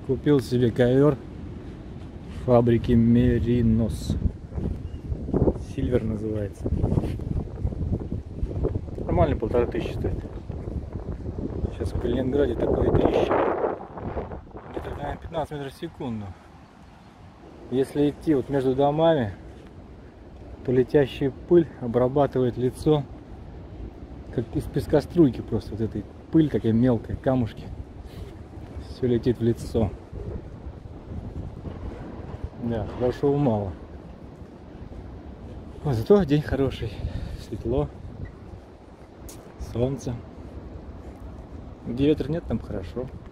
Купил себе ковер фабрики Меринос. Сильвер называется. Нормально, 1500 стоит. Сейчас в Калининграде такое днище. Где-то, наверное, 15 метров в секунду. Если идти вот между домами, то летящая пыль обрабатывает лицо, как из пескоструйки просто. Вот этой пыль такая мелкая, камушки. Все летит в лицо. Да, большого мало. Вот, зато день хороший. Светло. Солнце. Где ветра нет, там хорошо.